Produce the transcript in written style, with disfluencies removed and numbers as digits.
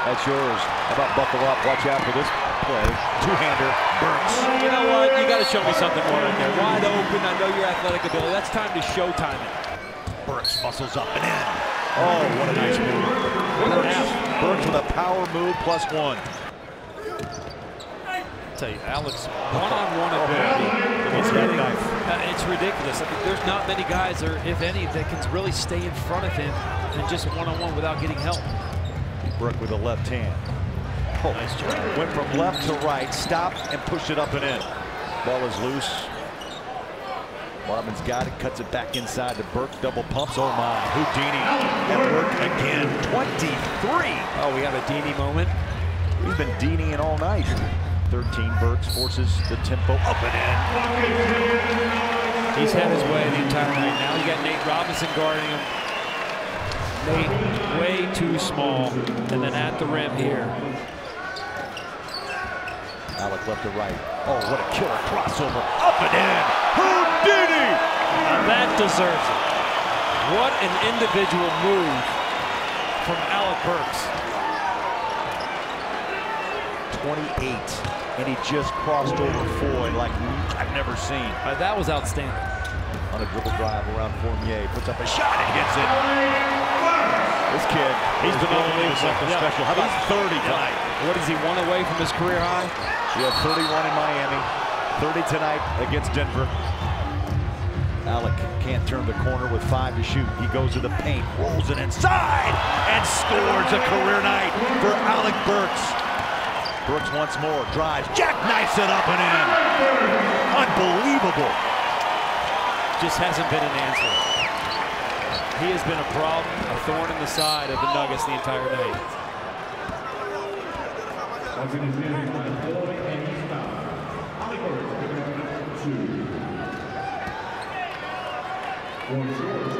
That's yours. How about buckle up? Watch out for this play. Two-hander, Burks. You know what? You got to show me something more right there. Wide open. I know your athletic ability. That's time to showtime it. Burks muscles up and in. Oh, what a nice move. Burks with a power move +1. I tell you, Alex, one-on-one ability. It's ridiculous. I mean, there's not many guys, or if any, that can really stay in front of him and just one-on-one without getting help. Burke with a left hand. Oh, nice job. Went from left to right, stopped and pushed it up and in. Ball is loose. Marvin's got it, cuts it back inside to Burke, double pumps. Oh my, Houdini at work again. 23. Oh, we have a Dini moment. He's been Diniing all night. 13, Burks forces the tempo up and in. He's had his way the entire night. Now you got Nate Robinson guarding him. Nate way too small, and then at the rim here. Alec left to right. Oh, what a killer crossover. Up and in. Houdini! Now that deserves it. What an individual move from Alec Burks. 28, and he just crossed over Floyd like I've never seen. That was outstanding. On a dribble drive around Fournier, puts up a shot and hits it. This kid, he's been unbelievable, something special. How about 30 tonight? What is he, one away from his career high? He had 31 in Miami, 30 tonight against Denver. Alec can't turn the corner with 5 to shoot. He goes to the paint, rolls it inside, and scores a career night for Alec Burks. Burks once more, drives, jackknifes it up and in. Unbelievable. Just hasn't been an answer. He has been a problem, a thorn in the side of the Nuggets the entire night. For